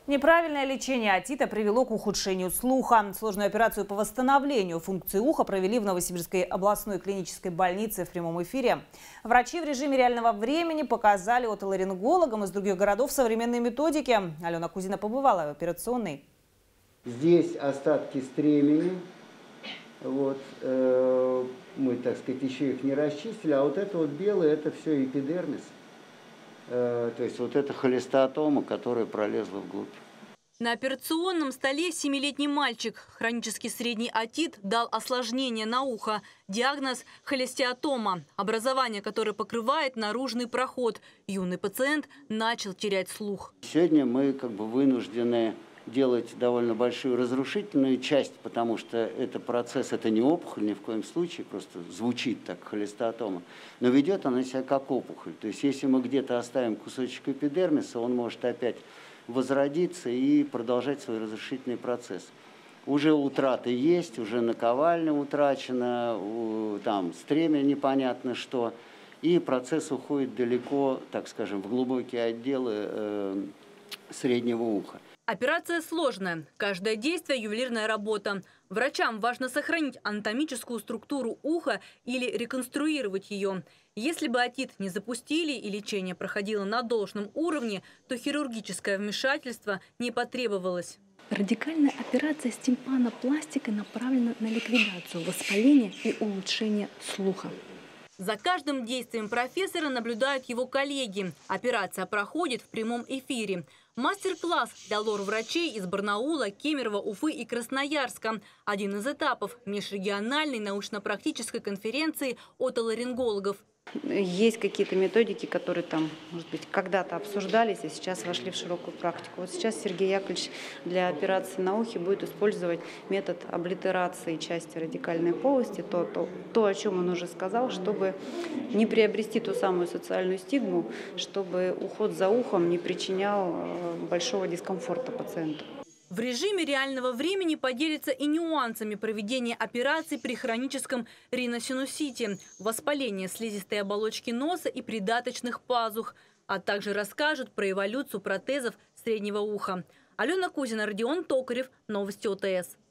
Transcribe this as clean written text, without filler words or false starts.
Неправильное лечение отита привело к ухудшению слуха. Сложную операцию по восстановлению функции уха провели в Новосибирской областной клинической больнице в прямом эфире. Врачи в режиме реального времени показали отоларингологам из других городов современные методики. Алена Кузина побывала в операционной. Здесь остатки стремени. Вот, мы, так сказать, еще их не расчистили. А вот это вот белое, это все эпидермис. То есть вот это холестеотома, которая пролезла вглубь. На операционном столе 7-летний мальчик. Хронический средний отит дал осложнение на ухо. Диагноз – холестеотома. Образование, которое покрывает наружный проход. Юный пациент начал терять слух. Сегодня мы вынуждены делать довольно большую разрушительную часть, потому что это процесс, это не опухоль ни в коем случае, просто звучит так холестеотома, но ведет она себя как опухоль. То есть если мы где-то оставим кусочек эпидермиса, он может опять возродиться и продолжать свой разрушительный процесс. Уже утраты есть, уже наковальня утрачена, там стремя непонятно что, и процесс уходит далеко, так скажем, в глубокие отделы среднего уха. Операция сложная. Каждое действие – ювелирная работа. Врачам важно сохранить анатомическую структуру уха или реконструировать ее. Если бы отит не запустили и лечение проходило на должном уровне, то хирургическое вмешательство не потребовалось. Радикальная операция с тимпанопластикой направлена на ликвидацию воспаления и улучшение слуха. За каждым действием профессора наблюдают его коллеги. Операция проходит в прямом эфире. Мастер-класс для лор-врачей из Барнаула, Кемерово, Уфы и Красноярска. Один из этапов межрегиональной научно-практической конференции отоларингологов. Есть какие-то методики, которые там, может быть, когда-то обсуждались, а сейчас вошли в широкую практику. Вот сейчас Сергей Яковлевич для операции на ухе будет использовать метод облитерации части радикальной полости, то, о чем он уже сказал, чтобы не приобрести ту самую социальную стигму, чтобы уход за ухом не причинял большого дискомфорта пациенту. В режиме реального времени поделится и нюансами проведения операций при хроническом риносинусите, воспалении слизистой оболочки носа и придаточных пазух, а также расскажут про эволюцию протезов среднего уха. Алена Кузина, Родион Токарев, Новости ОТС.